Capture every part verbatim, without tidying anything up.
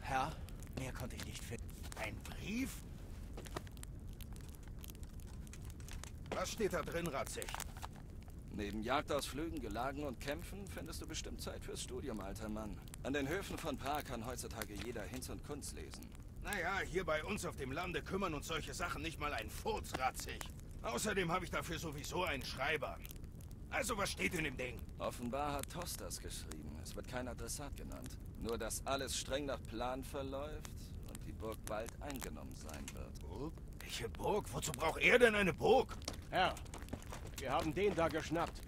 Herr, mehr konnte ich nicht finden. Ein Brief? Was steht da drin, Ratzig? Neben Jagdausflügen, Gelagen und Kämpfen findest du bestimmt Zeit fürs Studium, alter Mann. An den Höfen von Prag kann heutzutage jeder Hinz und Kunz lesen. Naja, hier bei uns auf dem Lande kümmern uns solche Sachen nicht mal einen Furz, Ratzig. Außerdem habe ich dafür sowieso einen Schreiber. Also, was steht in dem Ding? Offenbar hat Toss das geschrieben. Es wird kein Adressat genannt. Nur, dass alles streng nach Plan verläuft und die Burg bald eingenommen sein wird. Burg? Welche Burg? Wozu braucht er denn eine Burg? Herr, wir haben den da geschnappt.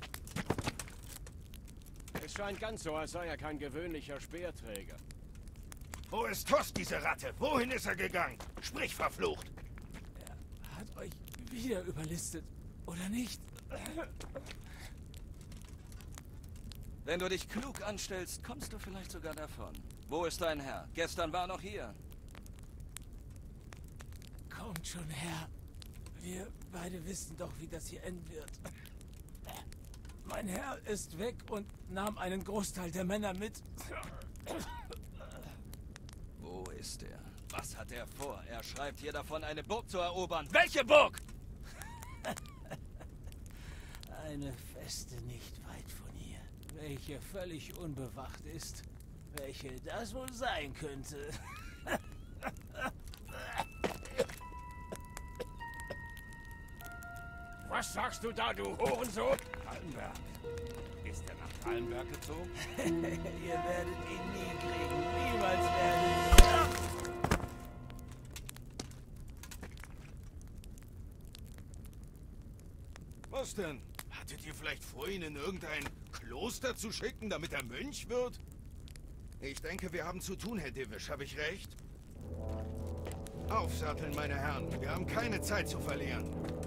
Es scheint ganz so, als sei er kein gewöhnlicher Speerträger. Wo ist Toss, diese Ratte? Wohin ist er gegangen? Sprich, verflucht! Er hat euch wieder überlistet, oder nicht? Wenn du dich klug anstellst, kommst du vielleicht sogar davon. Wo ist dein Herr? Gestern war noch hier. Kommt schon her. Wir beide wissen doch, wie das hier enden wird. Mein Herr ist weg und nahm einen Großteil der Männer mit. Wo ist er? Was hat er vor? Er schreibt hier davon, eine Burg zu erobern. Welche Burg? Eine Feste nicht weit von hier, welche völlig unbewacht ist. Welche das wohl sein könnte. Was sagst du da, du Hurensohn? Pallenberg. Ist er nach Pallenberg gezogen? Ihr werdet ihn nie kriegen. Niemals werdet ihr. Was denn? Hattet ihr vielleicht vor, ihn in irgendein Kloster zu schicken, damit er Mönch wird? Ich denke, wir haben zu tun, Herr Divisch. Habe ich recht? Aufsatteln, meine Herren. Wir haben keine Zeit zu verlieren.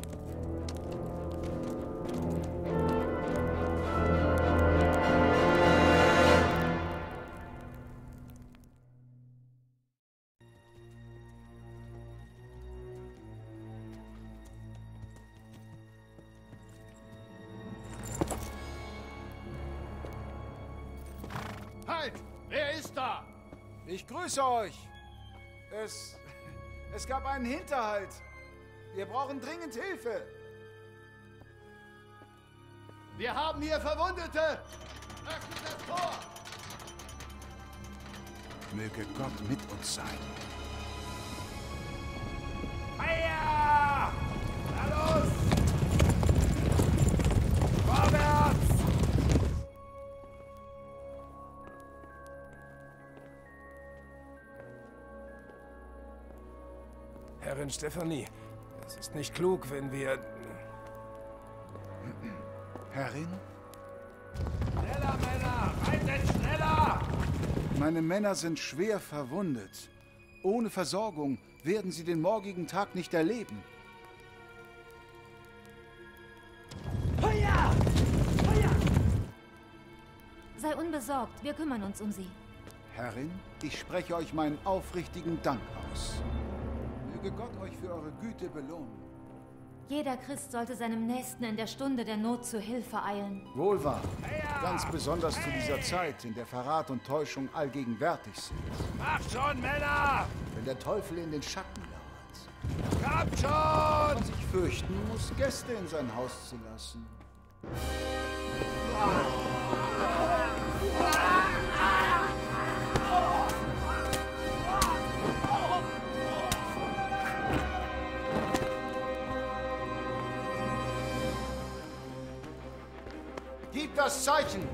Halt! Wer ist da? Ich grüße euch. Es... Es gab einen Hinterhalt. Wir brauchen dringend Hilfe. Wir haben hier Verwundete. Öffnet das Tor. Möge Gott mit uns sein. Feier! Na los! Vorwärts! Herrin Stephanie, es ist nicht klug, wenn wir... Herrin? Schneller, Männer! Reitet schneller! Meine Männer sind schwer verwundet. Ohne Versorgung werden sie den morgigen Tag nicht erleben. Feuer! Feuer! Sei unbesorgt, wir kümmern uns um sie. Herrin, ich spreche euch meinen aufrichtigen Dank aus. Möge Gott euch für eure Güte belohnen. Jeder Christ sollte seinem Nächsten in der Stunde der Not zu Hilfe eilen. Wohl wahr. Ganz besonders zu dieser Zeit, in der Verrat und Täuschung allgegenwärtig sind. Macht schon, Männer! Wenn der Teufel in den Schatten lauert. Kommt schon! Und sich fürchten muss, Gäste in sein Haus zu lassen. Gib das Zeichen!